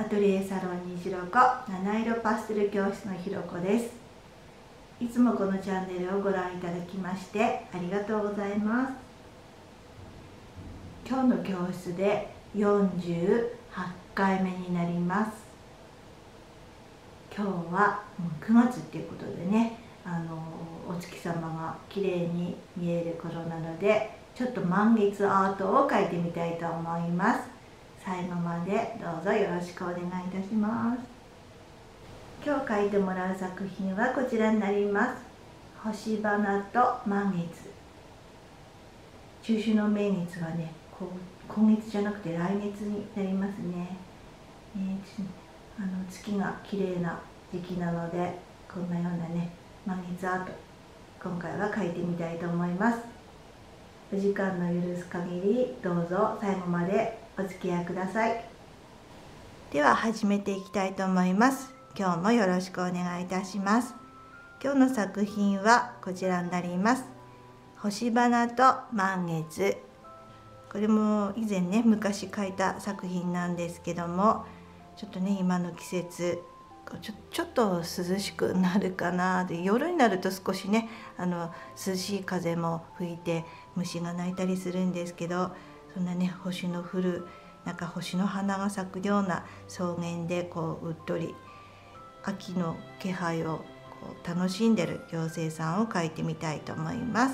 トリエサロンにしろこ七色パステル教室のひろこです。いつもこのチャンネルをご覧いただきましてありがとうございます。今日の教室で48回目になります。今日は9月っていうことでね、お月様が綺麗に見える頃なので、ちょっと満月アートを描いてみたいと思います。最後までどうぞよろしくお願いいたします。今日描いてもらう作品はこちらになります。星花と満月。中秋の名月はね、今月じゃなくて来月になりますね。月が綺麗な時期なので、こんなようなね満月アート、今回は描いてみたいと思います。お時間の許す限りどうぞ最後までお付き合いください。では始めていきたいと思います。今日もよろしくお願いいたします。今日の作品はこちらになります。星花と満月。これも以前ね、昔描いた作品なんですけども、ちょっとね、今の季節ちょっと涼しくなるかなで、夜になると少しね涼しい風も吹いて虫が鳴いたりするんですけど、そんなね星の降る、なんか星の花が咲くような草原でうっとり秋の気配を楽しんでる妖精さんを描いてみたいと思います。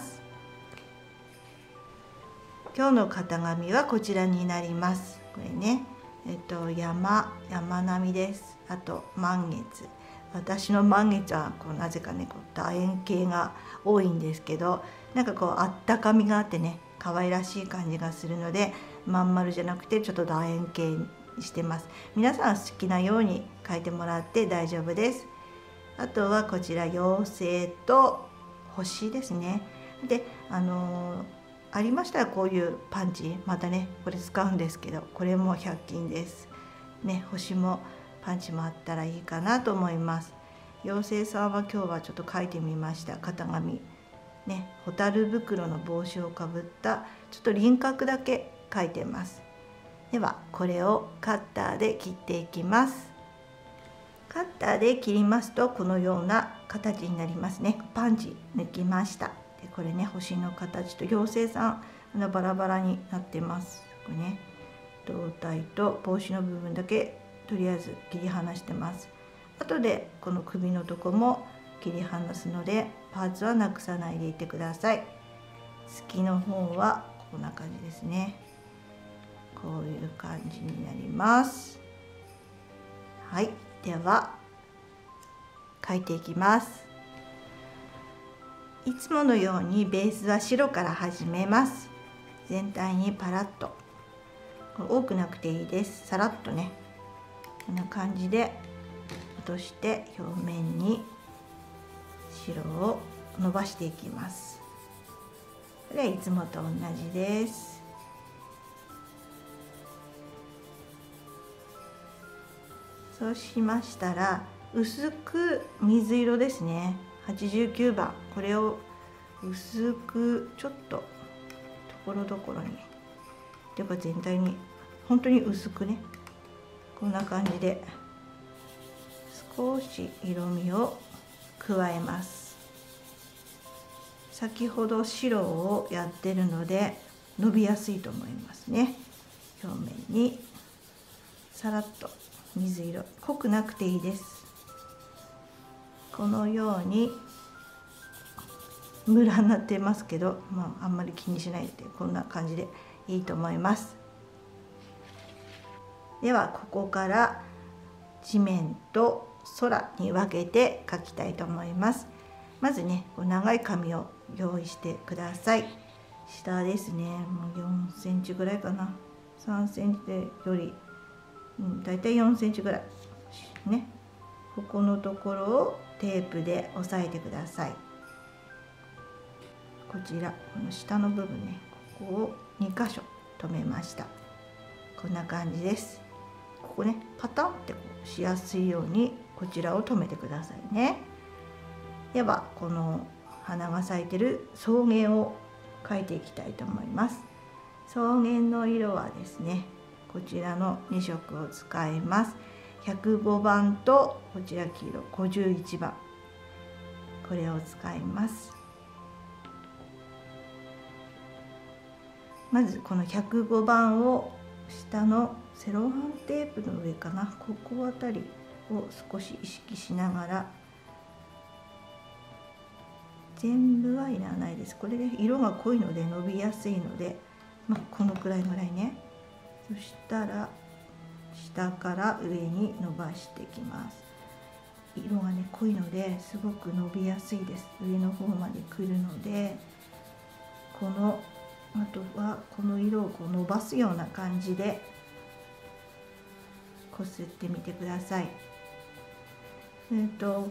今日の型紙はこちらになります。これね、山並みです。あと満月。私の満月はなぜかね楕円形が多いんですけど、なんかあったかみがあってね、可愛らしい感じがするので、まん丸じゃなくてちょっと楕円形にしてます。皆さん好きなように描いてもらって大丈夫です。あとはこちら妖精と星ですね。でありましたらこういうパンチ、またねこれ使うんですけど、これも100均ですね。星もパンチもあったらいいかなと思います。妖精さんは今日はちょっと描いてみました。型紙ね、蛍袋の帽子をかぶったちょっと輪郭だけ描いてます。ではこれをカッターで切っていきます。カッターで切りますとこのような形になりますね。パンチ抜きました。でこれね、星の形と妖精さんバラバラになってます。これね、胴体と帽子の部分だけとりあえず切り離してます。後でこの首のとこも切り離すので、パーツはなくさないでいてください。月の方はこんな感じですね。こういう感じになります。はい、では描いていきます。いつものようにベースは白から始めます。全体にパラッと、多くなくていいです。さらっとね、こんな感じで落として表面に白を伸ばしていきます。これはいつもと同じです。そうしましたら、薄く水色ですね、89番、これを薄くちょっとところどころに、というか全体に本当に薄くね、こんな感じで少し色味を加えます。先ほど白をやってるので伸びやすいと思いますね。表面にさらっと水色、濃くなくていいです。このようにムラになってますけど、あんまり気にしないでこんな感じでいいと思います。ではここから地面と空に分けて描きたいと思います。まずね、長い紙を用意してください。下ですね、もう4センチぐらいかな、3センチより、だいたい4センチぐらいね。ここのところをテープで押さえてください。こちら、この下の部分ね、ここを2箇所留めました。こんな感じです。ここね、パタンってしやすいようにこちらを留めてくださいね。ではこの花が咲いてる草原を描いていきたいと思います。草原の色はですね、こちらの2色を使います。 105番とこちら黄色51番、これを使います。まずこの105番を下のセロハンテープの上かな、ここあたりを少し意識しながら、全部はいらないです。これで色が濃いので伸びやすいので、このくらいぐらいね。そしたら下から上に伸ばしていきます。色がね濃いのですごく伸びやすいです。上の方まで来るので、あとはこの色を伸ばすような感じでこすってみてください。なんていうの、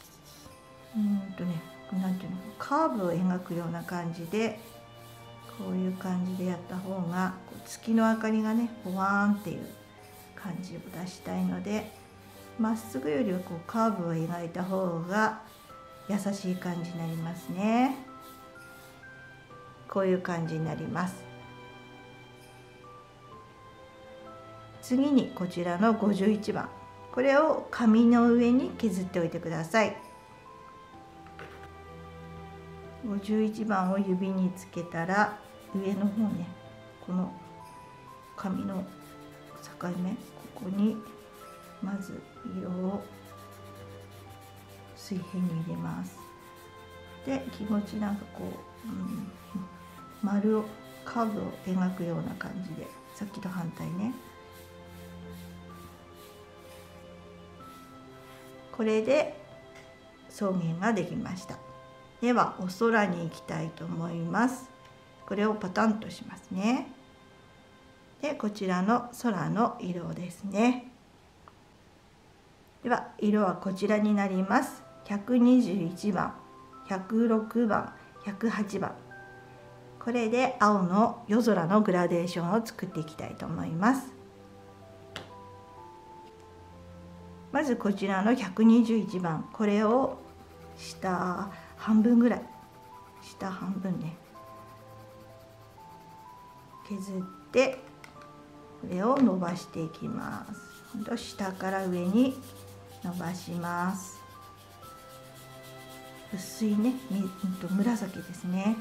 カーブを描くような感じで、こういう感じでやった方が月の明かりがねボワーンっていう感じを出したいので、まっすぐよりはカーブを描いた方が優しい感じになりますね。こういう感じになります。次にこちらの51番、これを紙の上に削っておいてください。51番を指につけたら、上の方ね、この紙の境目、ここにまず色を水平に入れます。で、気持ち丸をカーブを描くような感じで、さっきと反対ね。これで草原ができました。ではお空に行きたいと思います。これをパタンとしますね。で、こちらの空の色ですね。では色はこちらになります。121番、106番、108番。これで青の夜空のグラデーションを作っていきたいと思います。まずこちらの121番、これを下半分ぐらい、下半分ね、削ってこれを伸ばしていきます。下から上に伸ばします。薄いね、紫ですね。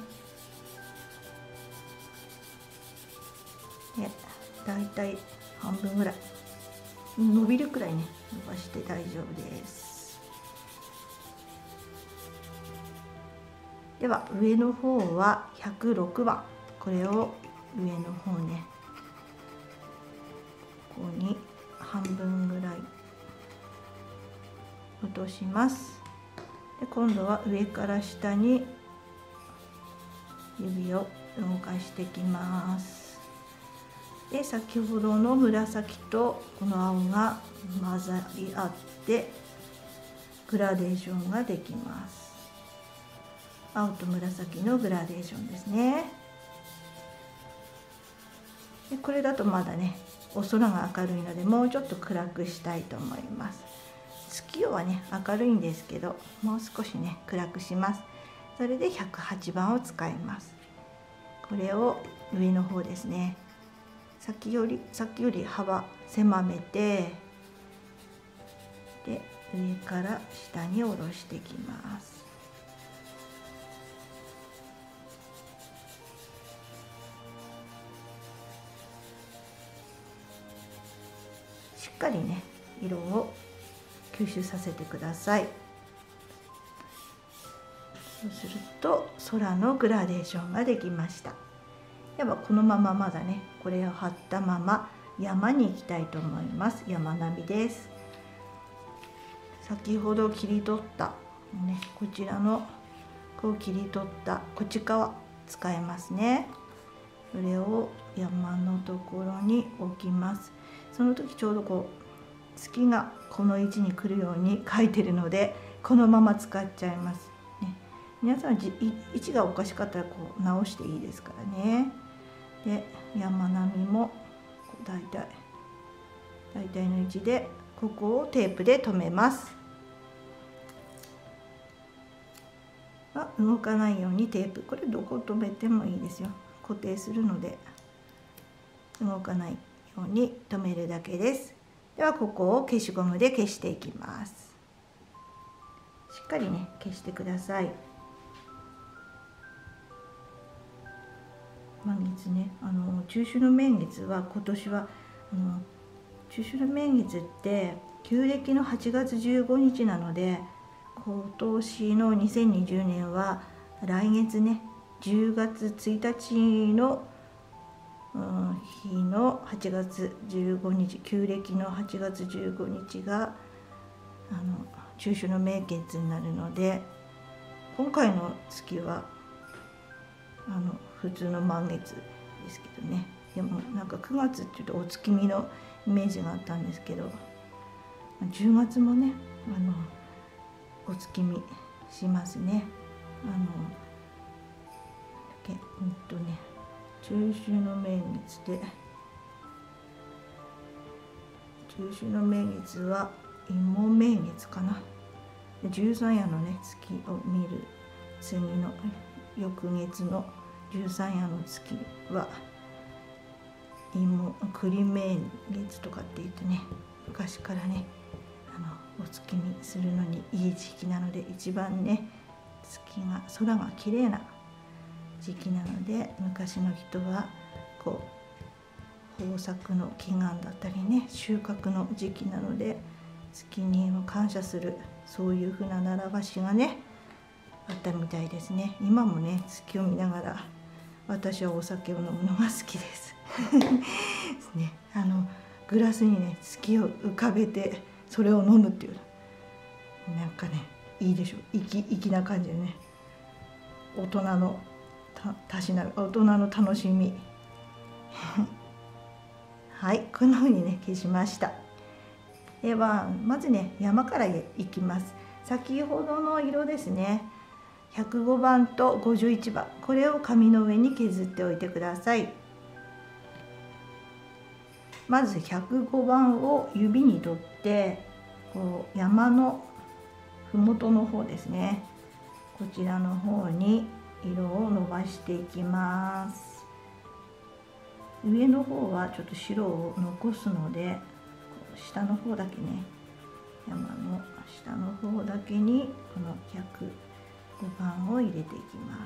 で、だいたい半分ぐらい伸びるくらいね、伸ばして大丈夫です。では上の方は106番、これを上の方ね、ここに半分ぐらい落とします。で、今度は上から下に指を動かしていきます。で、先ほどの紫とこの青が混ざり合ってグラデーションができます。青と紫のグラデーションですね。で、これだとまだね、お空が明るいのでもうちょっと暗くしたいと思います。月夜はね明るいんですけど、もう少しね暗くします。それで108番を使います。これを上の方ですね、さっきより幅狭めて、で上から下に下ろしていきます。しっかりね色を吸収させてください。そうすると空のグラデーションができました。ではこのまままだね、これを貼ったまま山に行きたいと思います。山並みです。先ほど切り取ったね、こちらの切り取ったこっち側使えますね。それを山のところに置きます。その時ちょうど月がこの位置に来るように描いてるので、このまま使っちゃいます、ね。皆さん位置がおかしかったら直していいですからね。で、山並みも大体の位置でここをテープで留めます。動かないようにテープ、これどこ留めてもいいですよ。固定するので動かないように留めるだけです。 ではここを消しゴムで消していきます。しっかりね消してください。満月ね、中秋の名月は今年は中秋の名月って旧暦の8月15日なので、今年の2020年は来月ね10月1日の日の8月15日、旧暦の8月15日が中秋の名月になるので、今回の月は普通の満月ですけどね。でもなんか9月っていうとお月見のイメージがあったんですけど、10月もねお月見しますね。中秋の名月で、中秋の名月は芋名月かな。13夜のね月を見る次の翌月の13夜の月は栗名月とかって言ってね、昔からねお月見するのにいい時期なので、一番ね空が綺麗な時期なので、昔の人はこう豊作の祈願だったりね、収穫の時期なので月に感謝する、そういうふうな習わしがねあったみたいですね。今もね月を見ながら私はお酒を飲むのが好きですですね。グラスにね月を浮かべてそれを飲むっていう、なんかねいいでしょ、粋な感じでね、大人のたしなみ、大人の楽しみはい、こんな風にね消しました。ではまずね山からいきます。先ほどの色ですね、105番と51番、これを紙の上に削っておいてください。まず105番を指に取って、こう山の麓の方ですね、こちらの方に色を伸ばしていきます。上の方はちょっと白を残すので、下の方だけね、山の下の方だけにこの105番を入れていきます。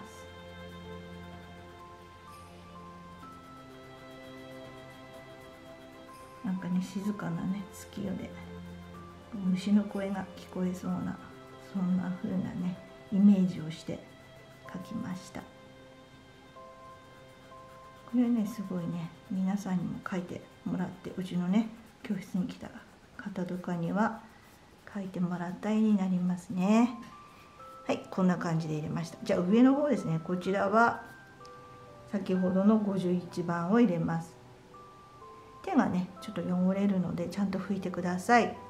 なんかね静かなね月夜で虫の声が聞こえそうな、そんな風なねイメージをして描きました。これねすごいね皆さんにも描いてもらって、うちのね教室に来た方とかには描いてもらった絵になりますね。はい、こんな感じで入れました。じゃあ上の方ですね、こちらは先ほどの51番を入れます。手がねちょっと汚れるのでちゃんと拭いてください。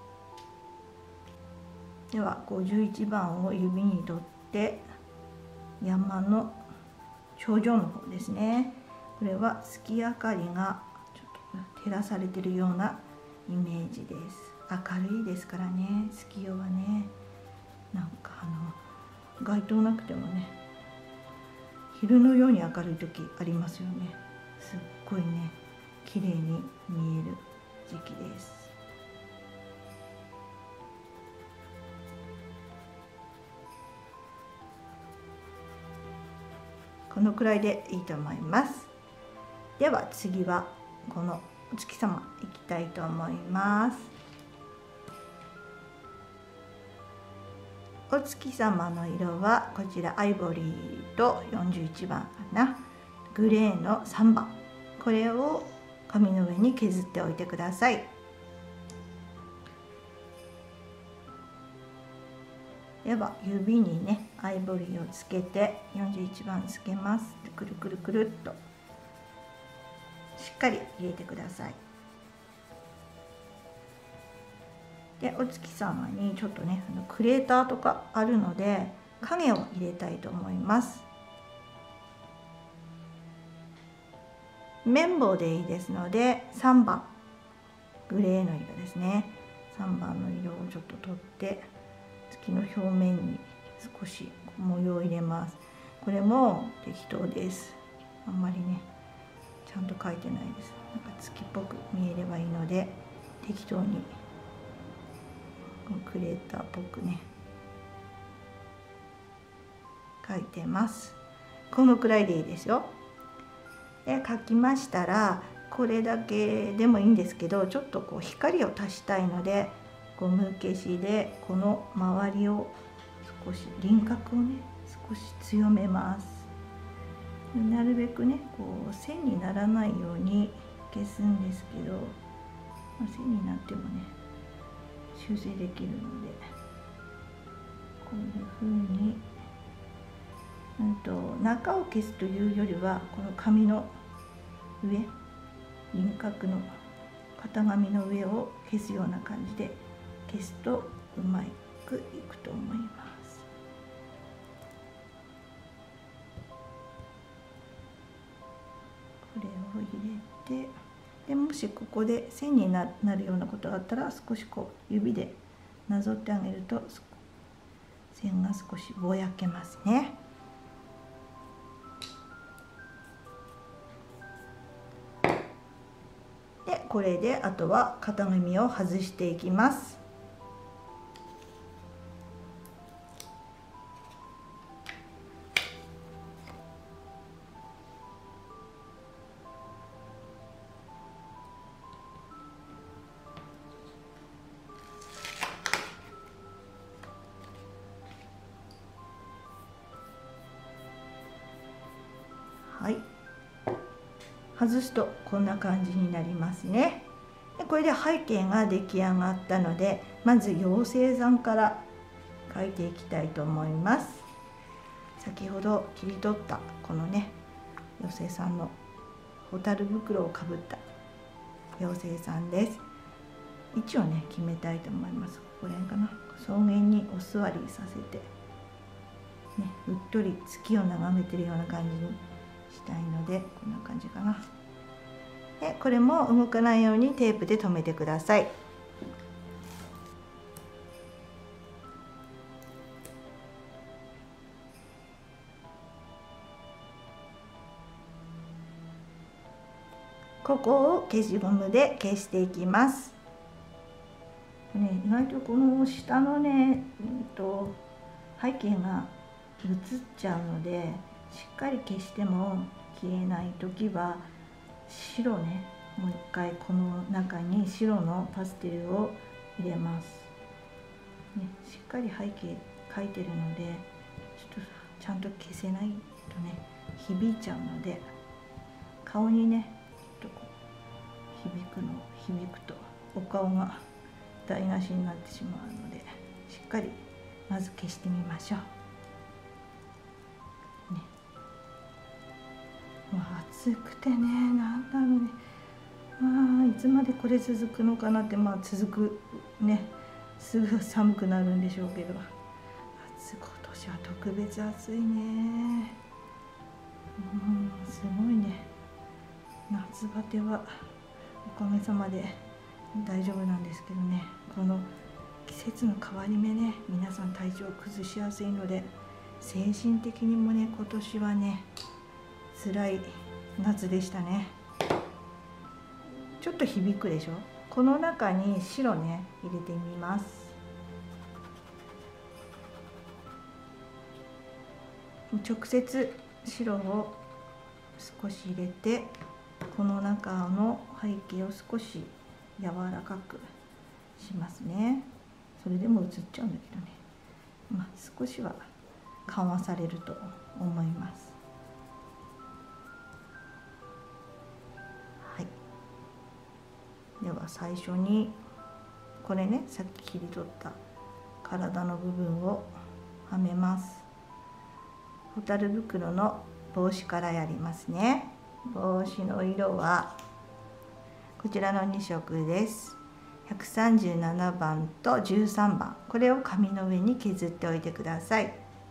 では51番を指に取って山の頂上の方ですね、これは月明かりがちょっと照らされてるようなイメージです。明るいですからね、月夜はね、なんか街灯なくてもね昼のように明るい時ありますよね。すっごいね綺麗に見える時期です。このくらいでいいと思います。では次はこのお月様いきたいと思います。お月様の色はこちらアイボリーと41番かな、グレーの3番、これを紙の上に削っておいてください。では指にねアイボリーをつけて41番つけます。くるくるくるっとしっかり入れてください。でお月様にちょっとねクレーターとかあるので影を入れたいと思います。綿棒でいいですので3番グレーの色ですね、3番の色をちょっと取って月の表面に少し模様を入れます。これも適当です。あんまりねちゃんと描いてないです。なんか月っぽく見えればいいので適当にクレーターっぽくね描いてます。このくらいでいいですよ。で描きましたら、これだけでもいいんですけど、ちょっとこう光を足したいのでゴム消しでこの周りを少し輪郭をね少し強めます。なるべくねこう線にならないように消すんですけど、線になってもね修正できるので、こういうふうに、中を消すというよりはこの紙の上、輪郭の型紙の上を消すような感じで消すとうまくいくと思います。これを入れて、でもしここで線になるようなことがあったら、少しこう指でなぞってあげると線が少しぼやけますね。でこれであとは型紙を外していきます。はい、外すとこんな感じになりますね。でこれで背景が出来上がったので、まず妖精さんから描いていきたいと思います。先ほど切り取ったこのね妖精さんの蛍袋をかぶった妖精さんです。位置をね決めたいと思います。これかな、草原にお座りさせて、ね、うっとり月を眺めてるような感じにしたいので、こんな感じかな。でこれも動かないようにテープで留めてください。ここを消しゴムで消していきます。意外とこの下のね、背景が映っちゃうので、しっかり消しても消えない時は白ね、もう一回この中に白のパステルを入れます、ね、しっかり背景描いてるのでちょっとちゃんと消せないとね響いちゃうので、顔にねちょっとこう響くとお顔が台無しになってしまうので、しっかりまず消してみましょう。暑くてね、なんだろうね、いつまでこれ続くのかなって、続くね、すぐ寒くなるんでしょうけど、今年は特別暑いね。すごいね。夏バテはおかげさまで大丈夫なんですけどね、この季節の変わり目ね、皆さん体調を崩しやすいので、精神的にもね今年はね辛い夏でしたね。ちょっと響くでしょ。この中に白ね入れてみます。直接白を少し入れて、この中の背景を少し柔らかくしますね。それでも映っちゃうんだけどね、少しは緩和されると思います。はい、では最初にこれね、さっき切り取った体の部分をはめます。蛍袋の帽子からやりますね。帽子の色はこちらの2色です。137番と13番、これを紙の上に削っておいてください。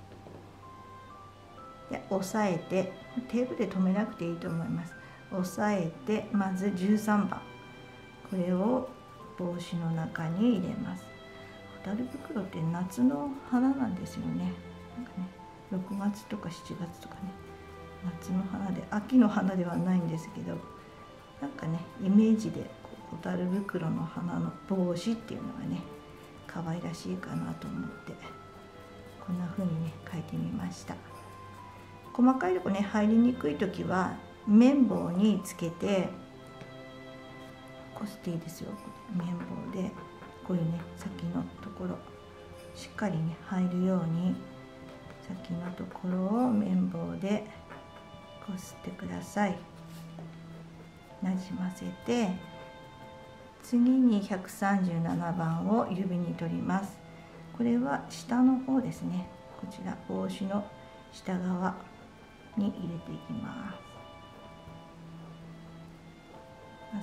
で押さえて、テープで留めなくていいと思います。押さえて、まず13番、これを帽子の中に入れます。蛍袋って夏の花なんですよね。なんかね、6月とか7月とかね、夏の花で、秋の花ではないんですけど、なんかねイメージでこ蛍袋の花の帽子っていうのがね可愛らしいかなと思ってこんな風にね描いてみました。細かいとこね入りにくい時は綿棒につけてこしていいですよ。綿棒でこういうね先のところしっかりね入るように先のところを綿棒でこすってください。なじませて次に137番を指に取ります。これは下の方ですね。こちら帽子の下側に入れていきます。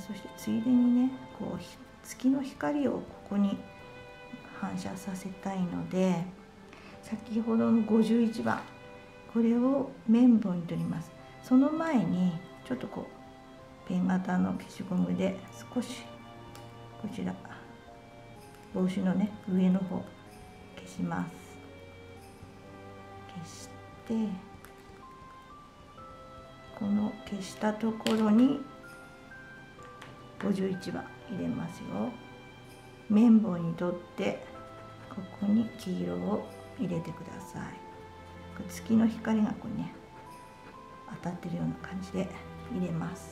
そしてついでにねこう月の光をここに反射させたいので先ほどの51番これを綿棒に取ります。その前にちょっとこうペン型の消しゴムで少しこちら帽子のね上の方消します。消してこの消したところに51番入れますよ。綿棒に取ってここに黄色を入れてください。月の光がこうね当たってるような感じで入れます。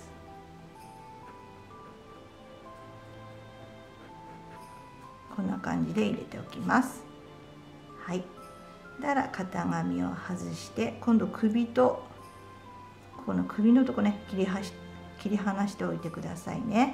こんな感じで入れておきます。はい。だから型紙を外して今度首とこの首のとこね切り離しておいてくださいね。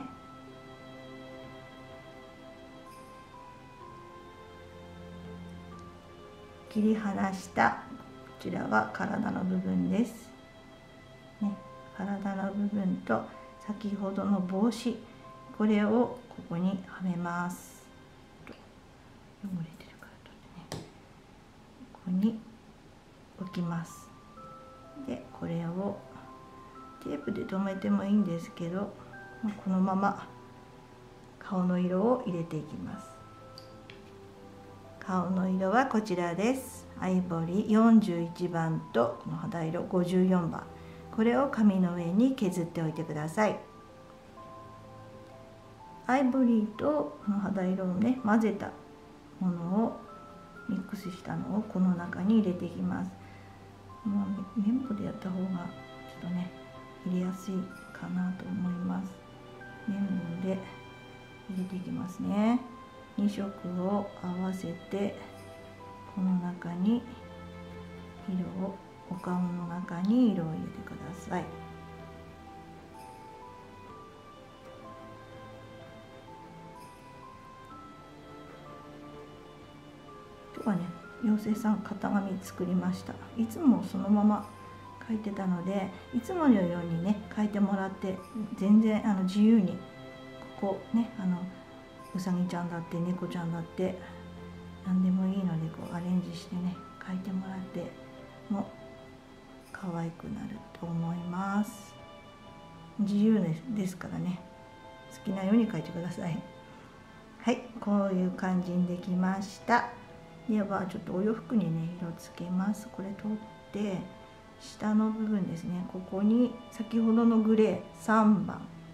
切り離したこちらは体の部分です、ね、体の部分と先ほどの帽子これをここにはめます。汚れてるから取ってねここに置きます。でこれをテープで留めてもいいんですけどこのまま顔の色を入れていきます。顔の色はこちらです。アイボリー41番とこの肌色54番これを紙の上に削っておいてください。アイボリーとこの肌色をね混ぜたものをミックスしたのをこの中に入れていきます。綿棒でやった方がちょっとね入れやすいかなと思います。綿棒で入れていきますね。2色を合わせてこの中に色をお顔の中に色を入れてください。今日はね妖精さん型紙作りました。いつもそのまま書いてたのでいつものようにね書いてもらって全然自由にここねうさぎちゃんだって猫ちゃんだって何でもいいのでこうアレンジしてね書いてもらっても可愛くなると思います。自由ですからね好きなように書いてください。はい、こういう感じにできました。ではちょっとお洋服にね色つけます。これ取って下の部分ですねここに先ほどのグレー3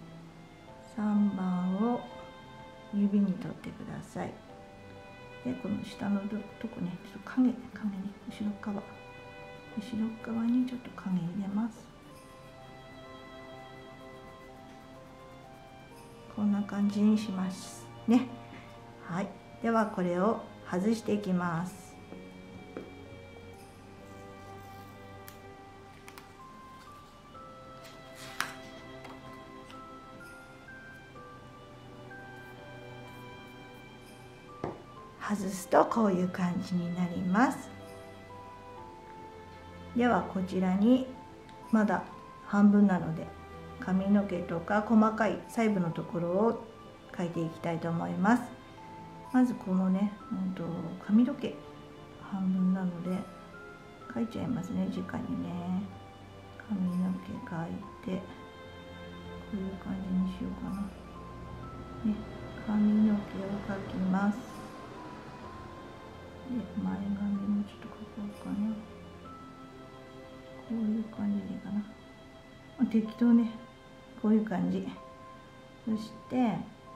番を指に取ってください。でこの下のとこねちょっと影ね後ろ側にちょっと影入れます。こんな感じにしますね。はい、ではこれを外していきます。外すとこういう感じになります。ではこちらにまだ半分なので髪の毛とか細かい細部のところを描いていきたいと思います。まずこのね、髪の毛半分なので描いちゃいますね。直にね髪の毛描いてこういう感じにしようかな、ね、髪の毛を描きます。で前髪もちょっと描こうかな。こういう感じでいいかな。適当ねこういう感じ。そして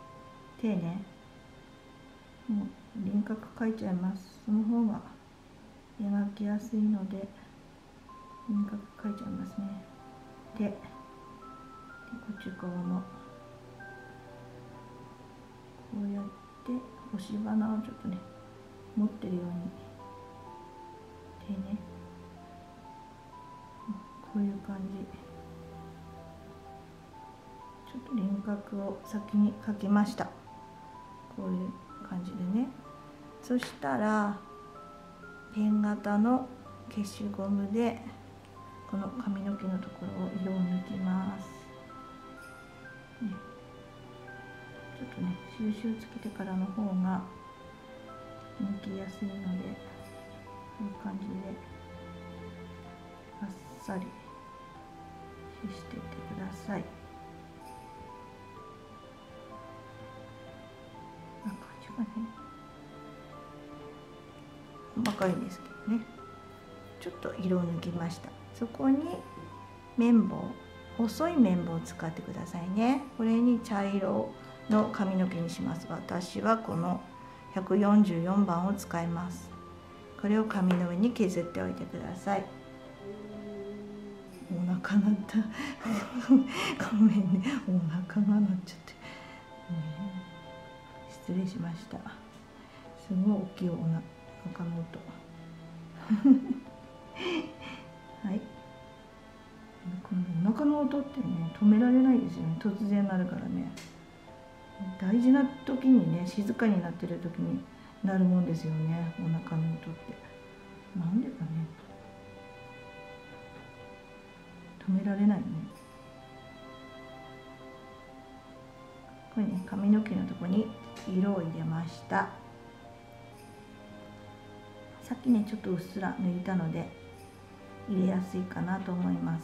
手ね、もう輪郭描いちゃいます。その方が描きやすいので輪郭描いちゃいますね。でこっち側もこうやって星花をちょっとね持ってるように手ね、こういう感じ。ちょっと輪郭を先に描きました。こういう感じでね。そしたらペン型の消しゴムでこの髪の毛のところを色を抜きます、ね、ちょっとね収集つけてからの方が抜きやすいので、こういう感じであっさりしてってください。こんな感じがね、細かいんですけどね、ちょっと色を抜きました。そこに綿棒、細い綿棒を使ってくださいね。これに茶色の髪の毛にします。私はこの144番を使います。これを紙の上に削っておいてください。お腹鳴ったごめんね、お腹が鳴っちゃって、失礼しました。すごい大きいお腹の音はい、このお腹の音ってね止められないですよね。突然なるからね、大事な時にね、静かになってる時になるもんですよね、お腹の音って。なんでかね、止められないね。これね、髪の毛のとこに色を入れました。さっきねちょっとうっすら抜いたので入れやすいかなと思います。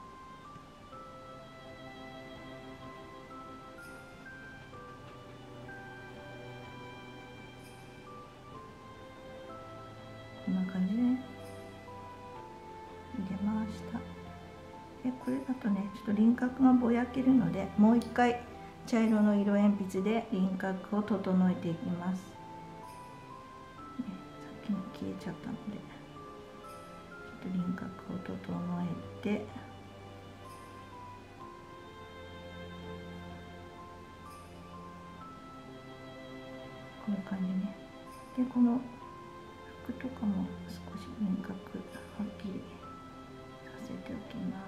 こんな感じで入れました。でこれだとねちょっと輪郭がぼやけるので、もう一回茶色の色鉛筆で輪郭を整えていきます、さっきの消えちゃったのでちょっと輪郭を整えて、こういう感じね。でこの服とかも少し輪郭はっきりさせておきます。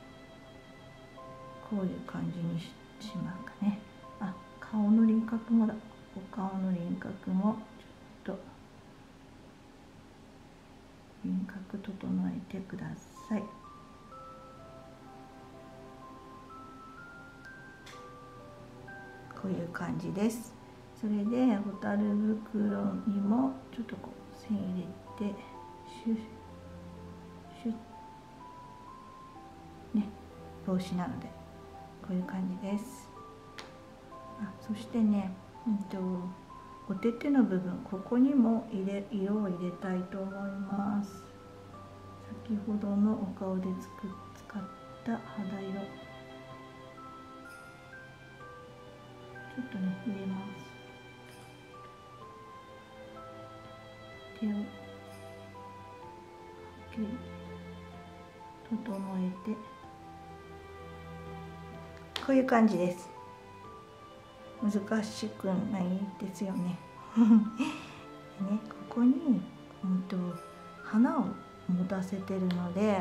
こういう感じにしますかね。あ、顔の輪郭もだ。お顔の輪郭もちょっと輪郭整えてください。こういう感じです。それでホタル袋にもちょっとこう線入れてシュッシュッね、帽子なのでこういう感じです。そしてね、お手手の部分、ここにも色を入れたいと思います。先ほどのお顔で使った肌色、ちょっとね入れます。手を整えて、こういう感じです。難しくないですよね。でね、ここに、花を持たせてるので、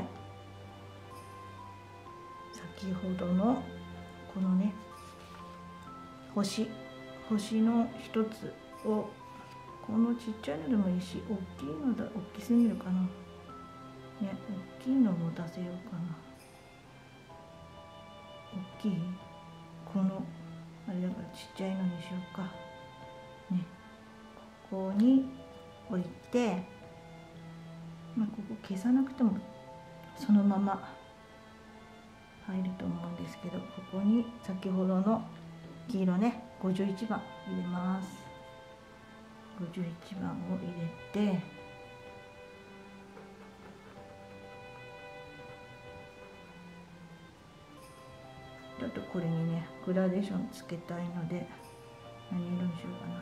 先ほどのこのね星の一つを、このちっちゃいのでもいいし、大きいのだ、大きすぎるかなね、大きいの持たせようかな。大きい、このあれだからちっちゃいのにしようかね。ここに置いて、ここ消さなくてもそのまま入ると思うんですけど、ここに先ほどの黄色ね、51番入れます。51番を入れて、ちょっとこれにねグラデーションつけたいので、 何色にしようかな。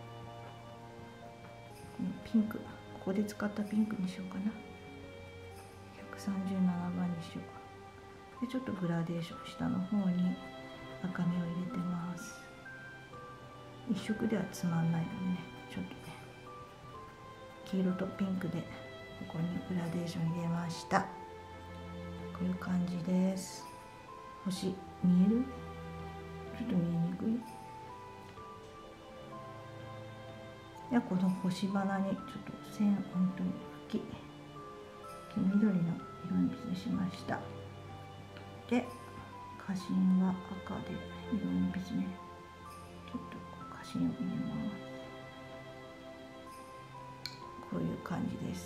ピンク、ここで使ったピンクにしようかな。137番にしよう。でちょっとグラデーション下の方に赤みを入れてます。一色ではつまんないのでね、ちょっとね黄色とピンクでここにグラデーション入れました。こういう感じです。星見える？ちょっと見えにくい。でこの星花にちょっと線本当に黄緑の色鉛筆にしました。で花芯は赤で色鉛筆ね、ちょっと花芯を入れます。こういう感じです。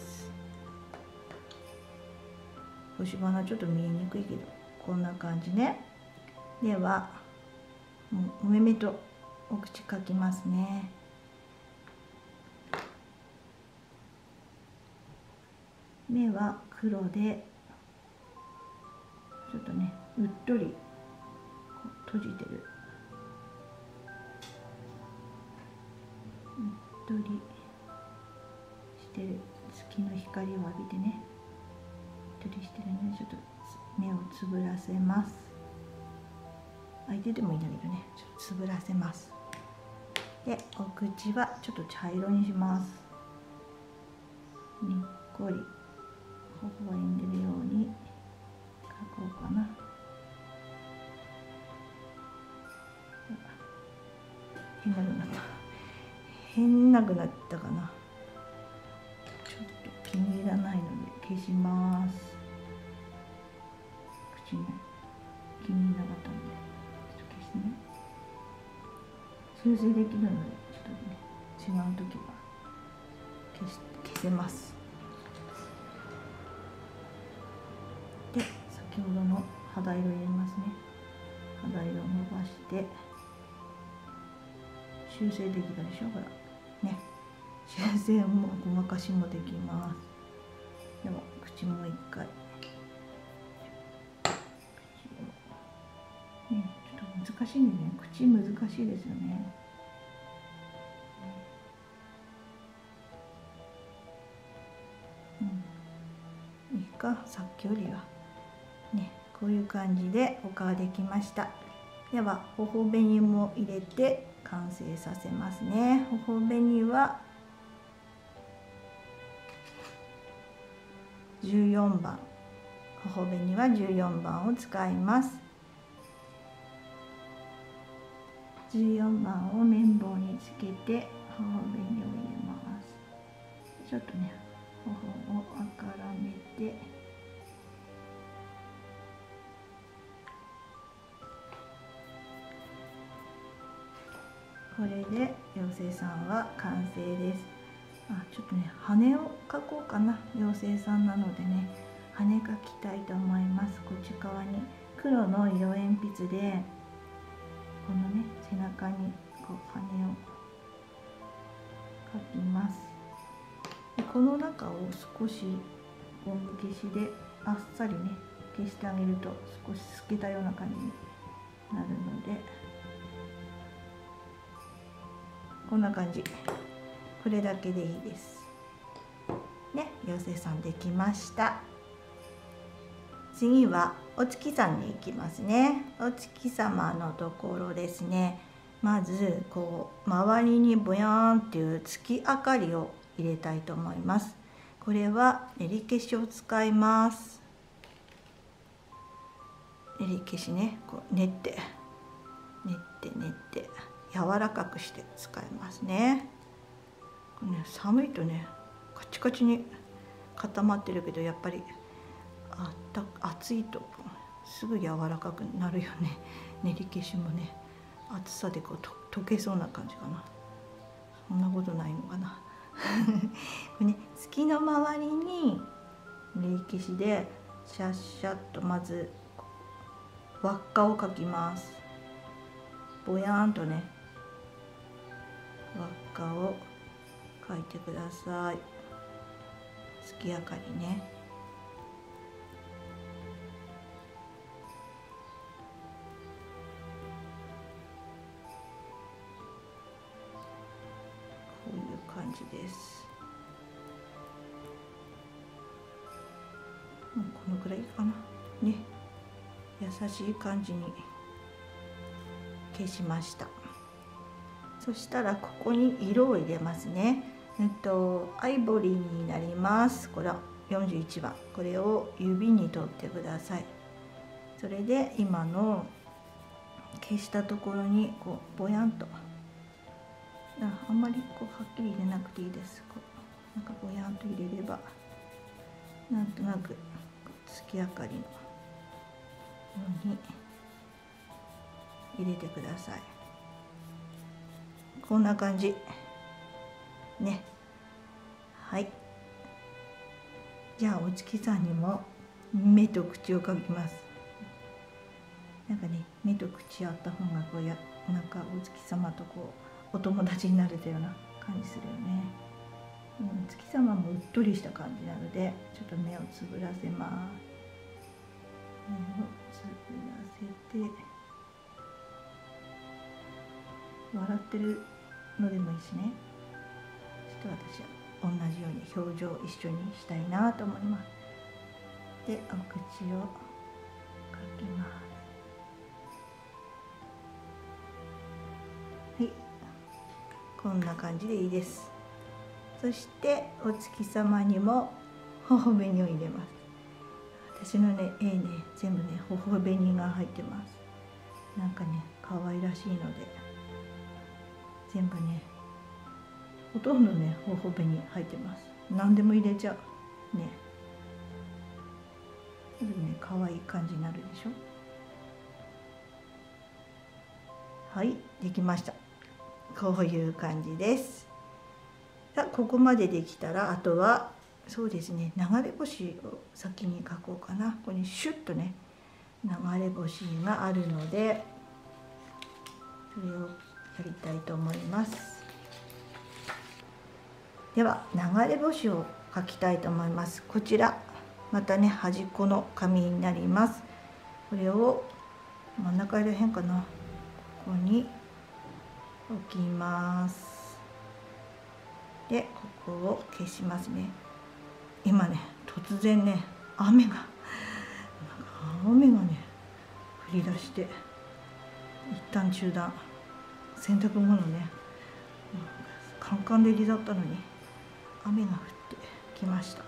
星花ちょっと見えにくいけどこんな感じね。ではお目目とお口描きますね。目は黒でちょっとねうっとり閉じてる、うっとりしてる。月の光を浴びてねうっとりしてるのでちょっと目をつぶらせます。相手でもいいんだけどね、ちょっとつぶらせます。でお口はちょっと茶色にします。にっこり微笑んでるように描こうかな。変なくなったかな。ちょっと気に入らないので消します。口ね気に入らなかったのでちょっと消すね。修正できるのでちょっとね違う時は消せます。で先ほどの肌色入れますね。肌色を伸ばして修正できたでしょ。ほらね、修正もごまかしもできます。では口もう一回ね、ちょっと難しいんでね、口難しいですよね。いいか、さっきよりはね、こういう感じでお顔できました。では頬紅も入れて完成させますね。頬紅は14番、頬紅は14番を使います。14番を綿棒につけて頬紅を入れます。ちょっとね頬を赤らめてこれで妖精さんは完成です。ちょっとね羽を描こうかな。妖精さんなのでね羽描きたいと思います。こっち側に黒の色鉛筆でこのね背中にこう羽を描きます。でこの中を少しゴム消しであっさりね消してあげると少し透けたような感じになるので、こんな感じ、これだけでいいですね。妖精さんできました。次はお月さんに行きますね。お月様のところですね、まずこう周りにぼやーんっていう月明かりを入れたいと思います。これは練り消しを使います。練り消しね、こう練って柔らかくして使いますね。これね、寒いとねカチカチに固まってるけど、やっぱり暑いとすぐ柔らかくなるよね。練り消しもね暑さでこう溶けそうな感じかな。そんなことないのかな。これね、月の周りに練り消しでシャッシャッとまず輪っかを描きます。ぼやーんとね輪っかを描いてください。月明かりね。 感じです。もうこのくらいかなね。優しい感じに消しました。そしたらここに色を入れますね。アイボリーになります。これは41番。これを指に取ってください。それで今の消したところにこうぼやんと、あんまりこうはっきり入れなくていいです。こうなんかぼやんと入れればなんとなく月明かりのように入れてください。こんな感じね。はい、じゃあお月さんにも目と口を描きます。なんかね、目と口あった方がこうなんかお月様とこうお友達になれたような感じするよね。お月様もうっとりした感じなのでちょっと目をつぶらせます。目をつぶらせて、笑ってるのでもいいしね。ちょっと私は同じように表情を一緒にしたいなと思います。で、お口を描きます。はい、こんな感じでいいです。そしてお月様にも頬紅を入れます。私のね絵ね、全部ね頬紅が入ってます。なんかね可愛らしいので全部ね、ほとんどね頬紅入ってます。何でも入れちゃうね。すぐね可愛い感じになるでしょ。はい、できました。こういう感じです。さあ、ここまでできたらあとはそうですね、流れ星を先に描こうかな。ここにシュッとね流れ星があるのでそれをやりたいと思います。では流れ星を描きたいと思います。こちらまたね端っこの紙になります。これを真ん中らへんかな、ここに置きます。でここを消しますね。今ね突然ね雨がね降り出して一旦中断。洗濯物ねカンカン照りだったのに雨が降ってきました。ちょ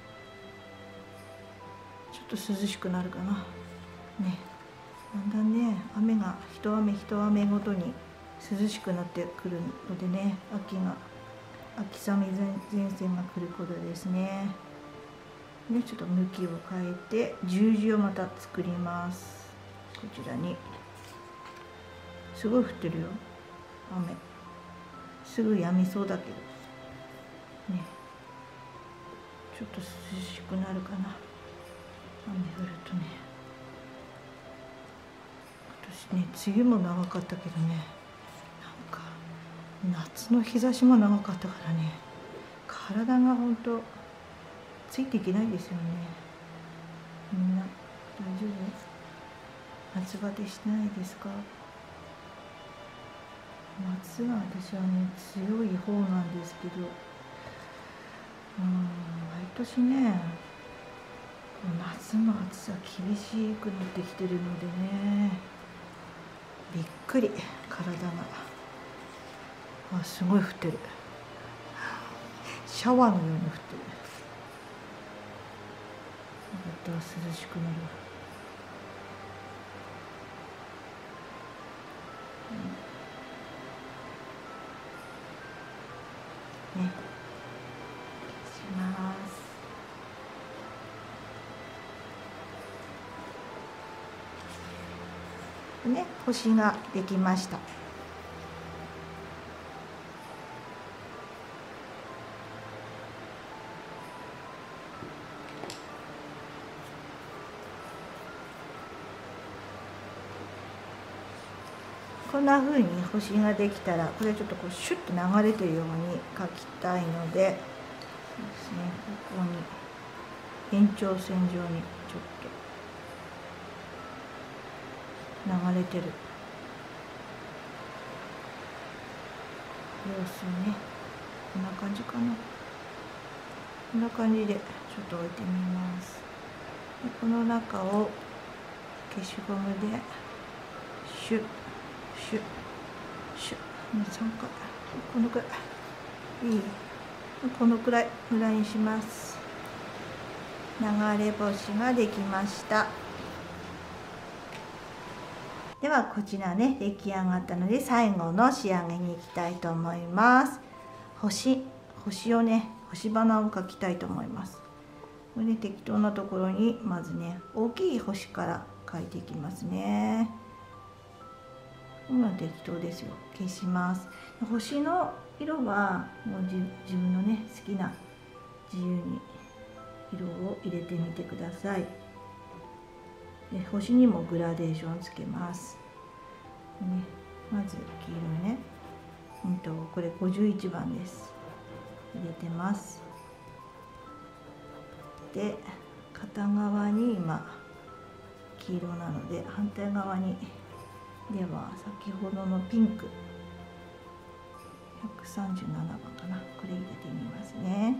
っと涼しくなるかなね。だんだんね雨が一雨一雨ごとに涼しくなってくるのでね、秋雨前線が来ることですね。でちょっと向きを変えて十字をまた作ります。こちらにすごい降ってるよ雨。すぐ止みそうだけどね、ちょっと涼しくなるかな雨降るとね。今年ね梅雨も長かったけどね、なんか夏の日差しも長かったからね、体がほんとついていけないですよね。みんな大丈夫？夏バテしてないですか？夏は私はね強い方なんですけど、毎年ね夏の暑さ厳しくなってきてるのでね、びっくり。体がすごい降ってる。シャワーのように降ってる。また涼しくなる。ね、します。ね、星ができました。こんな風に星ができたら、これちょっとこうシュッと流れてるように描きたいので、そうですね、ここに延長線上にちょっと流れてる様子をね、こんな感じかこんな感じでちょっと置いてみます。でこの中を消しゴムでシュッシュッシュッ2、3回このくらいいいこのくらいにします。流れ星ができました。ではこちらね出来上がったので最後の仕上げにいきたいと思います。星をね星花を描きたいと思います。これで適当なところにまずね大きい星から描いていきますね。今適当ですよ。消します。星の色はもう自分のね好きな自由に色を入れてみてください。で星にもグラデーションつけます。ね、まず黄色いね、これ51番です。入れてます。で片側に今黄色なので反対側にでは先ほどのピンク137番かな、これ入れてみますね。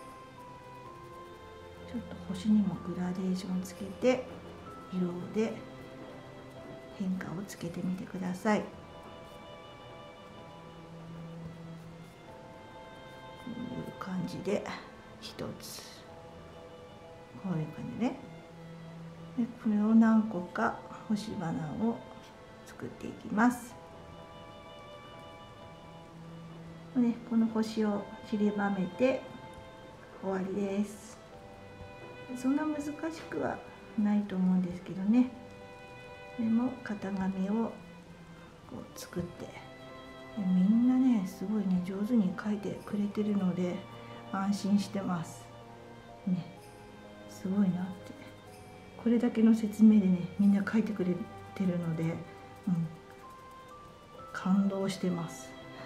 ちょっと星にもグラデーションつけて色で変化をつけてみてください。こういう感じで一つこういう感じね。でこれを何個か星花を作っていきます。ね、この星を散りばめて終わりです。そんな難しくはないと思うんですけどね。でも型紙をこう作ってみんなねすごいね上手に描いてくれてるので安心してますね。すごいなって、これだけの説明でねみんな描いてくれてるので、感動してます。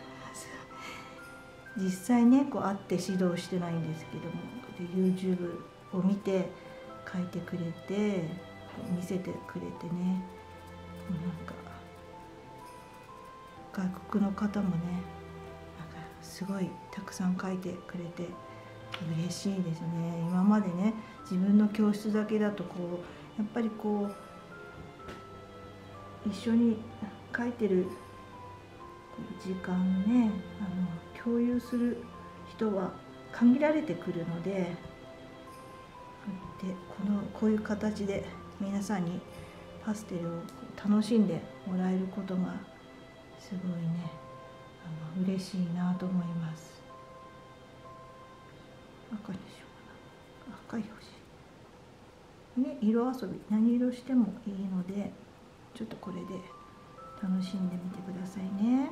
実際ねこう会って指導してないんですけども、で YouTube を見て描いてくれて見せてくれてね、なんか外国の方もねなんかすごいたくさん描いてくれて嬉しいですね。今までね自分の教室だけだとこうやっぱりこう一緒に描いてる時間ね共有する人は限られてくるので、こういう形で皆さんにパステルを楽しんでもらえることがすごいね嬉しいなと思います。赤にしようかな、赤い星ね、色遊び何色してもいいのでちょっとこれで楽しんでみてくださいね。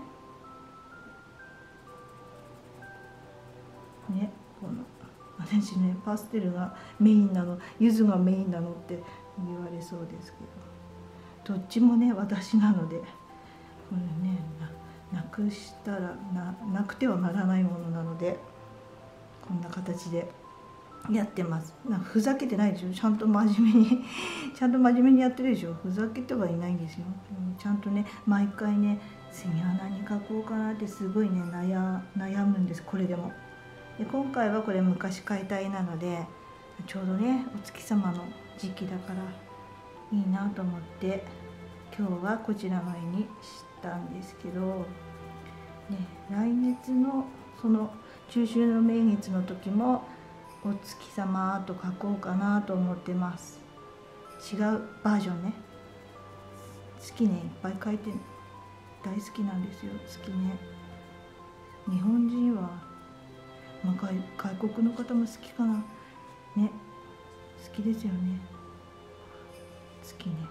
ね、この私ねパステルがメインなの柚子がメインなのって言われそうですけど、どっちもね私なのでこれねなくしたらなくてはならないものなのでこんな形でやってます。ふざけてないでしょ、ちゃんと真面目にやってるでしょ。ふざけてはいないんですよ。ちゃんとね毎回ね次は何描こうかなってすごいね悩むんです。これでもで今回はこれ昔描いた絵なのでちょうどねお月様の時期だからいいなと思って今日はこちらの絵にしたんですけど、ね、来月のその中秋の名月の時もお月様と描こうかなと思ってます。違うバージョンね。月ねいっぱい描いて大好きなんですよ月ね。日本人は外国の方も好きかなね、好きですよね月ね。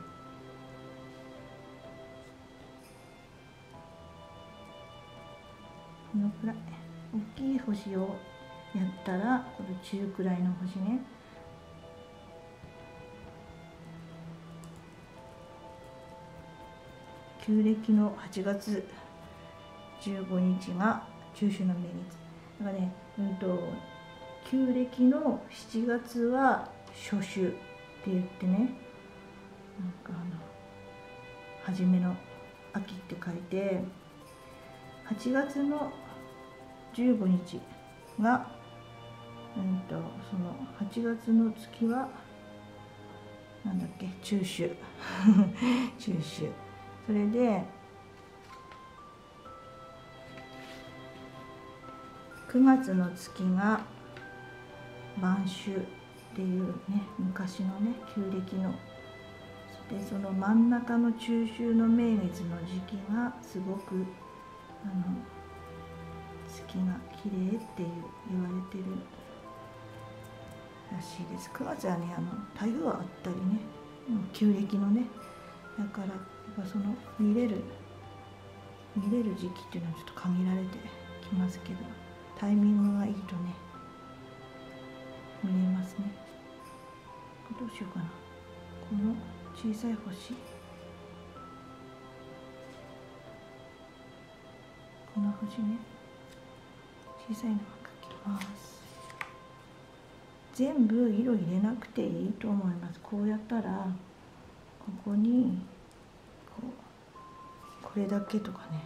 このくらい大きい星をやったらこれ中くらいの星ね、旧暦の8月15日が中秋の名月だからね、旧暦の7月は初秋って言ってね、なんか初めの秋って書いて、8月の15日がその8月の月はなんだっけ、中秋中秋。それで9月の月が晩秋っていうね、昔のね旧暦の。でその真ん中の中秋の名月の時期がすごく月が綺麗って言われてるらしいです。9月はね台風があったりね、旧暦のね、だからやっぱその見れる時期っていうのはちょっと限られてきますけど、タイミングがいいとね見れますね。どうしようかな、この小さい星、この星ね、小さいのを描きます。全部色入れなくていいと思います。こうやったらここにこれだけとかね、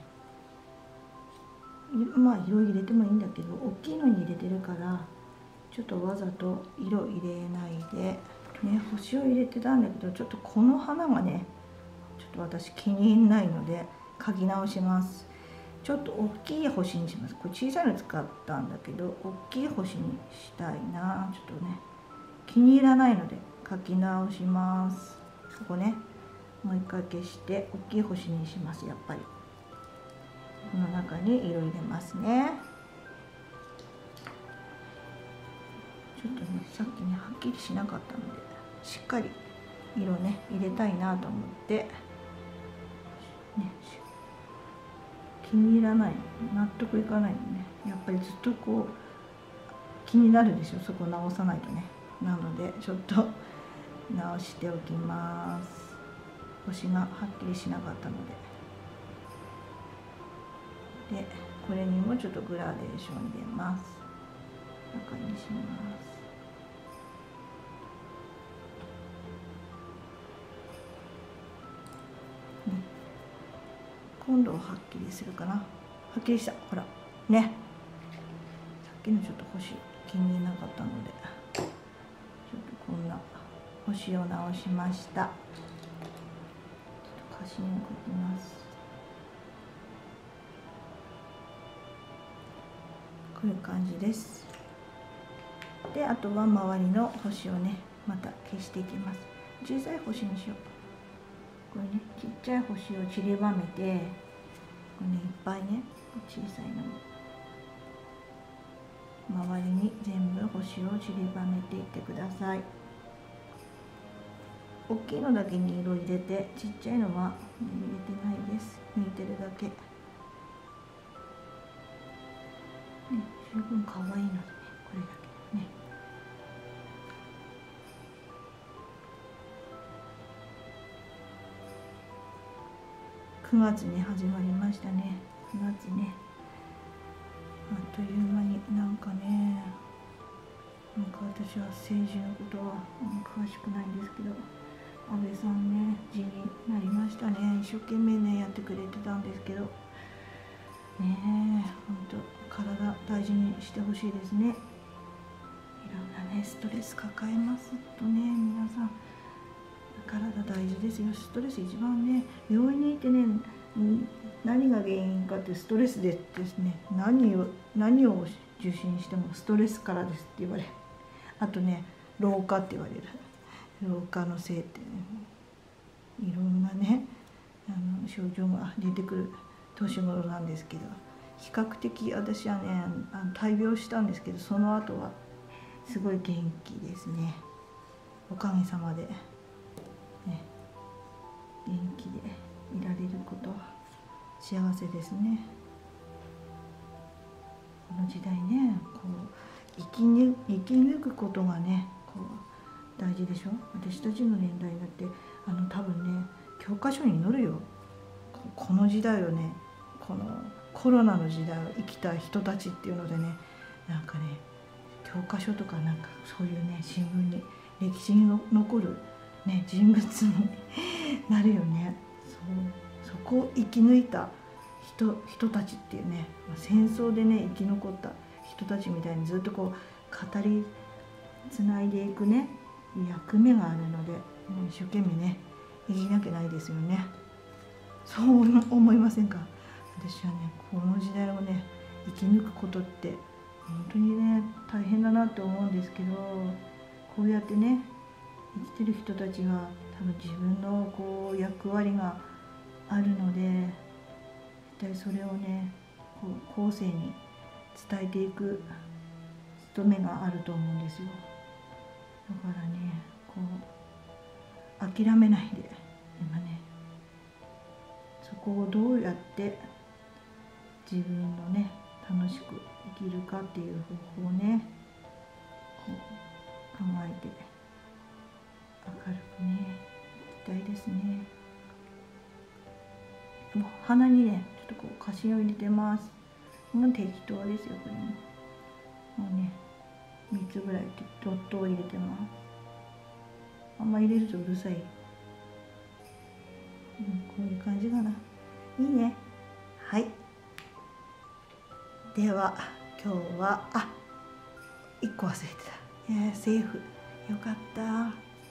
まあ色入れてもいいんだけど、大きいのに入れてるからちょっとわざと色入れないでね、星を入れてたんだけど、ちょっとこの花がねちょっと私気に入んないので描き直します。ちょっと大きい星にします。これ小さいの使ったんだけど大きい星にしたいな。ちょっとね気に入らないので描き直します。ここねもう一回消して大きい星にします。やっぱりこの中に色入れますね。ちょっとねさっきねはっきりしなかったのでしっかり色ね入れたいなと思ってね、気に入らない、納得いかないのね。やっぱりずっとこう気になるでしょ、そこ直さないとね。なのでちょっと直しておきます。星がはっきりしなかったので。でこれにもちょっとグラデーション入れます。赤にします。今度ははっきりするかな。はっきりした。ほらね、さっきのちょっと星気に入らなかったのでちょっとこんな星を直しました。ちょっと歌詞を書きます。こういう感じです。であとは周りの星をねまた消していきます。小さい星にしよう。これねちっちゃい星を散りばめて、これねいっぱいね小さいの周りに全部星を散りばめていってください。大きいのだけに色入れて、ちっちゃいのは入れてないです。抜いてるだけ、ね、十分可愛いのでね、これだけね。9月に始まりましたね。9月ね、あっという間になんかね、なんか私は政治のことは詳しくないんですけど、安倍さんね辞になりましたね。一生懸命ねやってくれてたんですけどね、本当体大事にしてほしいですね。いろんなねストレス抱えますとね、皆さん体大事ですよ。ストレス一番ね、病院に行ってね何が原因かってストレスでですね、何を受診してもストレスからですって言われる。あとね老化って言われる。老化のせいってね、いろんなね症状が出てくる年頃なんですけど、比較的私はね大病したんですけど、その後はすごい元気ですね。おかげさまでね、元気でいられることは幸せですね。この時代ねこう生き抜くことがねこう大事でしょ。私たちの年代だって多分ね教科書に載るよ。この時代をね、このコロナの時代を生きた人たちっていうのでね、なんかね教科書とかなんかそういうね新聞に歴史に残るね人物になるよね。そこを生き抜いた人たちっていうね、戦争でね生き残った人たちみたいにずっとこう語りつないでいくね役目があるので、もう一生懸命ね生きなきゃないですよね。そう思いませんか？私はねこの時代をね生き抜くことって本当にね大変だなと思うんですけど、こうやってね生きてる人たちは多分自分のこう役割があるので、絶対それをねこう後世に伝えていく務めがあると思うんですよ。だからねこう諦めないで今ねそこをどうやって自分のね楽しく生きるかっていう方法をねこう考えて明るくねいきたいですね。もう鼻にねちょっとこう歌詞を入れてます。もう適当ですよこれも。もうね3つぐらいドットを入れてます。あんま入れるとうるさい。こういう感じかな。いいね。はい。では今日は1個忘れてた。セーフ。よかった。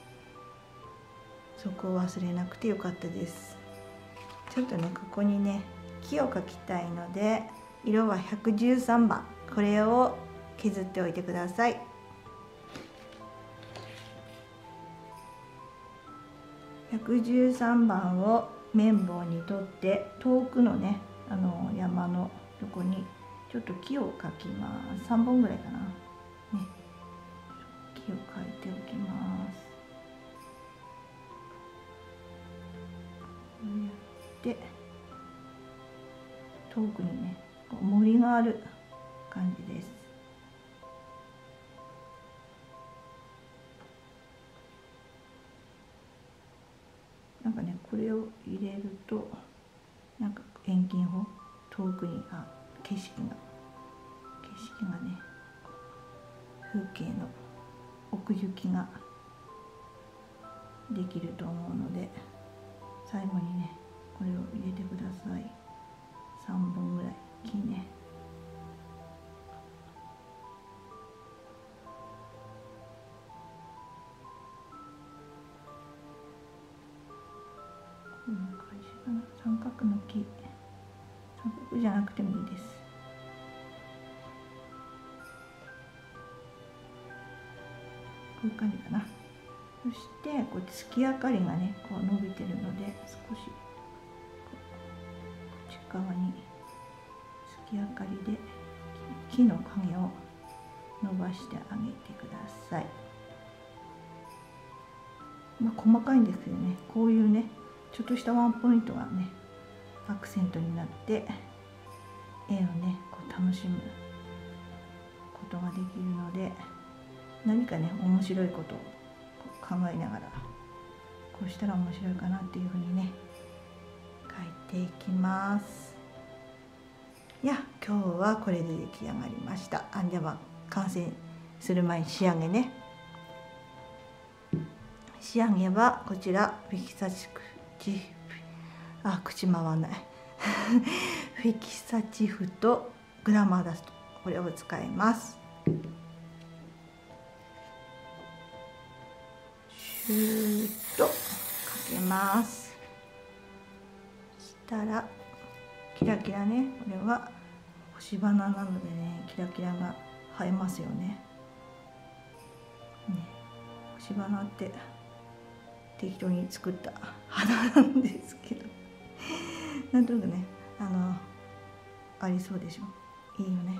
そこを忘れなくてよかったです。ちょっとねここにね木を描きたいので、色は113番これを削っておいてください。113番を綿棒に取って遠くのね山のとこにちょっと木を描きます。3本ぐらいかな、ね、木を描いておきます。こうやって遠くにね森がある感じです。なんかねこれを入れるとなんか遠近法遠くに景色がね風景の奥行きができると思うので、最後にねこれを入れてください。3本ぐらい木ね。こんな感じかな。三角の木、三角じゃなくてもいいです。こういう感じかな。そしてこう月明かりがねこう伸びてるので、少しこっち側に月明かりで木の影を伸ばしてあげてください。細かいんですけどね、こういうねちょっとしたワンポイントがねアクセントになって絵をねこう楽しむことができるので、何かね面白いことを考えながらこうしたら面白いかなっていうふうにね描いていきます。いや今日はこれで出来上がりました。では完成する前に仕上げね。仕上げはこちらフィキサチ口回らないフィキサチフとグラマーダスト、これを使います。シューッとかけます。そしたらキラキラね、これは星花なのでねキラキラが映えますよね。星花って適当に作った花なんですけどなんとなくねありそうでしょ。いいよね。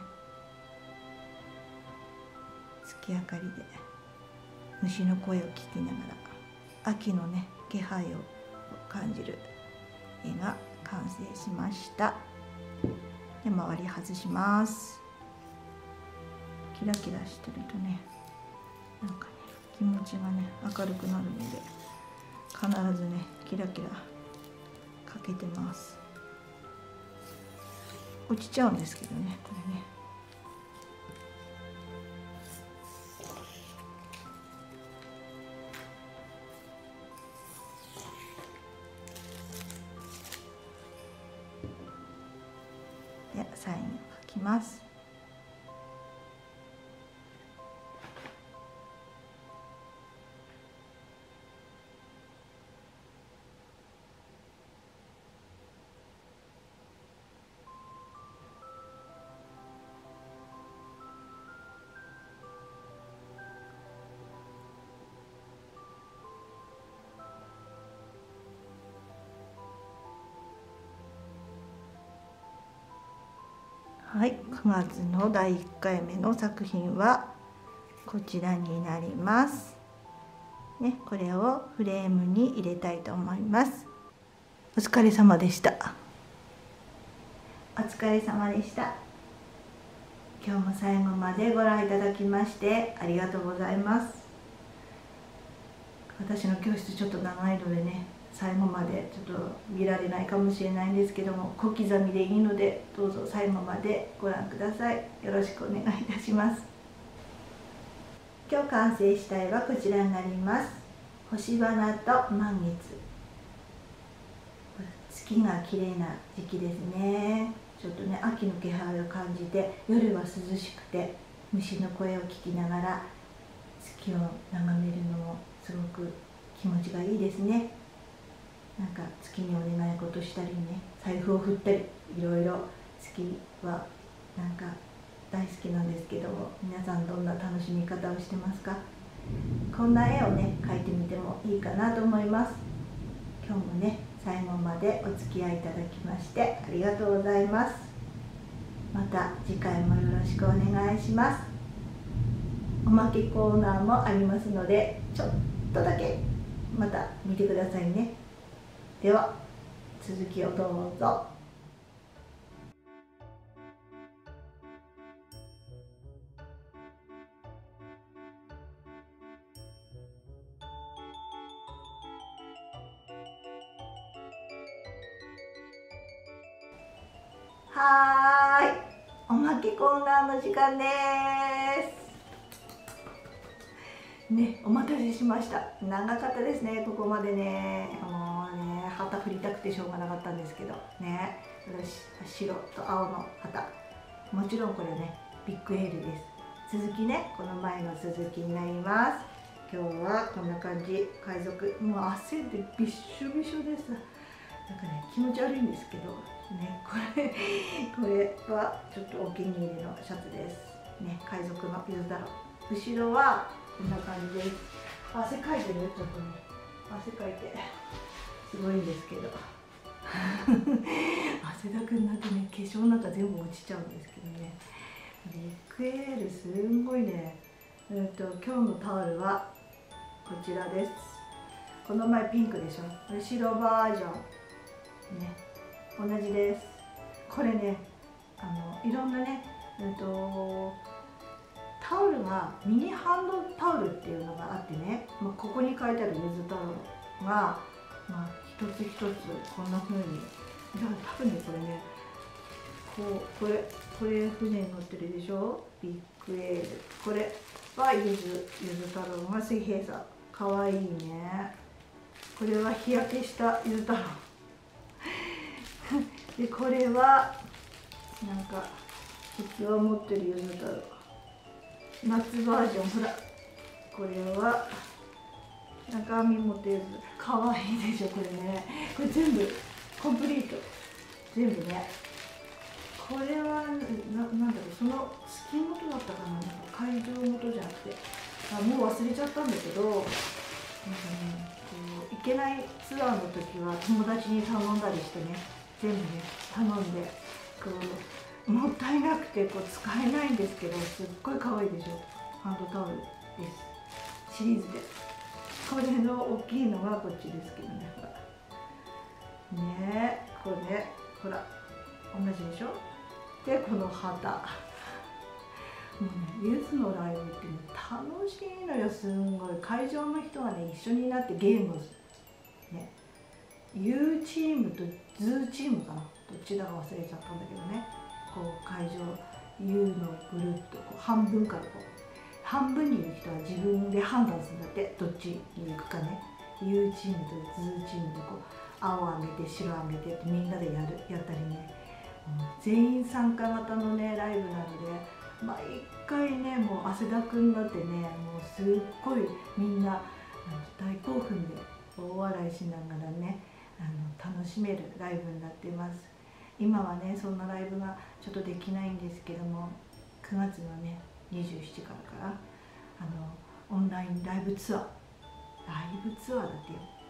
月明かりで虫の声を聞きながら秋のね気配を感じる絵が完成しました。で周り外します。キラキラしてるとねなんかね気持ちがね明るくなるので必ずねキラキラかけてます。落ちちゃうんですけどねこれね。でサインを書きます。 はい、9月の第1回目の作品はこちらになります。ね、これをフレームに入れたいと思います。お疲れ様でした。お疲れ様でした。今日も最後までご覧いただきましてありがとうございます。私の教室ちょっと長いのでね、最後までちょっと見られないかもしれないんですけども、小刻みでいいのでどうぞ最後までご覧ください。よろしくお願いいたします。今日完成した絵はこちらになります。星花と満月。月が綺麗な時期ですね。ちょっとね、秋の気配を感じて、夜は涼しくて虫の声を聞きながら月を眺めるのもすごく気持ちがいいですね。なんか月にお願い事したりね、財布を振ったり、いろいろ月はなんか大好きなんですけども、皆さんどんな楽しみ方をしてますか？こんな絵をね描いてみてもいいかなと思います。今日もね最後までお付き合いいただきましてありがとうございます。また次回もよろしくお願いします。おまけコーナーもありますので、ちょっとだけまた見てくださいね。では続きをどうぞ。はーい、おまけコーナーの時間です。ね、お待たせしました。長かったですね、ここまでね。もうね、旗振りたくてしょうがなかったんですけどね。白と青の旗。もちろんこれね、ビッグエールです。続きね、この前の続きになります。今日はこんな感じ、海賊。もう汗でびっしょびしょです。なんかね、気持ち悪いんですけど、ね、これはちょっとお気に入りのシャツです。ね、海賊のゆずだろ。後ろはこんな感じです。汗かいてる、ちょっとね、汗かいてすごいんですけど汗だくになってね、化粧なんか全部落ちちゃうんですけどね。ビッグエールすんごいね。今日のタオルはこちらです。この前ピンクでしょ。白バージョンね、同じです。これね、いろんなね、タオルがミニハンドタオルっていうのがあってね、ここに書いてあるゆずタオルが、一つ一つこんな風に、だから多分ね、これね、これ船に乗ってるでしょ、ビッグエール。これはゆず太郎が水平さ、かわいいね。これは日焼けしたゆず太郎で、これはなんか器持ってるゆず太郎、夏バージョン。ほら、これはなんか網持ってるやつ、かわいいでしょこれね。これ全部コンプリート、全部ね。これはなんだろう、そのスキン元だったかな、なんか会場元じゃなくて、もう忘れちゃったんだけど、なんかね、行けないツアーの時は友達に頼んだりしてね、全部ね頼んで、もったいなくて使えないんですけど、すっごい可愛いでしょ。ハンドタオルです、シリーズで。これの大きいのがこっちですけどね、ほらね、これほら同じでしょ。で、この旗、もうね、ゆずのライブってね、楽しいのよ。すんごい会場の人がね一緒になってゲームをね、 U チームと Z チームかな、どっちだか忘れちゃったんだけどね、会場 U のグループと半分から半分にいる人は自分で判断するんだって、どっちに行くかね。 U チームと Z チームで青あげて白あげてってみんなでやったりね、全員参加型のねライブなので、毎回ねもう汗だくになってね、もうすっごいみんな大興奮で大笑いしながらね、楽しめるライブになっています。今はねそんなライブがちょっとできないんですけども、9月のね27からオンラインライブツアーだってよ。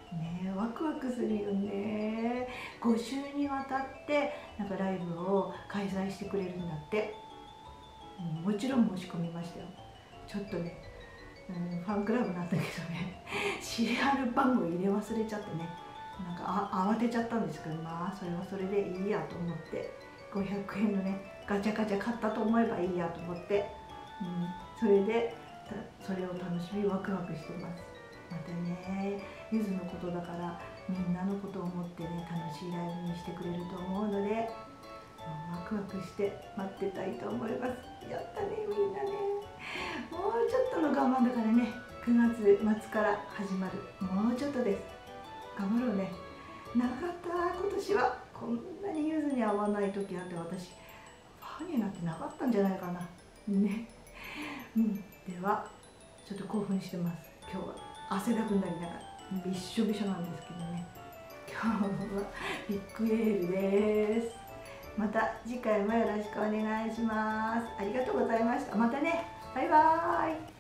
ね、ワクワクするよね。5週にわたってなんかライブを開催してくれるんだって。もちろん申し込みましたよ。ちょっとね、ファンクラブなんだけどね、シリアル番号入れ忘れちゃってね、なんか慌てちゃったんですけど、まあそれはそれでいいやと思って、500円のねガチャガチャ買ったと思えばいいやと思って、それでそれを楽しみワクワクしてます。またね、ゆずのことだからみんなのことを思ってね、楽しいライブにしてくれると思うので、ワクワクして待ってたいと思います。やったね、みんなね。もうちょっとの我慢だからね、9月末から始まる。もうちょっとです。頑張ろうね。長かった今年は。こんなにゆずに合わない時なんて私ファンになってなかったんじゃないかなね。ではちょっと興奮してます。今日は汗だくになりながらびっしょびしょなんですけどね。今日はビッグエールです。また次回もよろしくお願いします。ありがとうございました。またね。バイバーイ。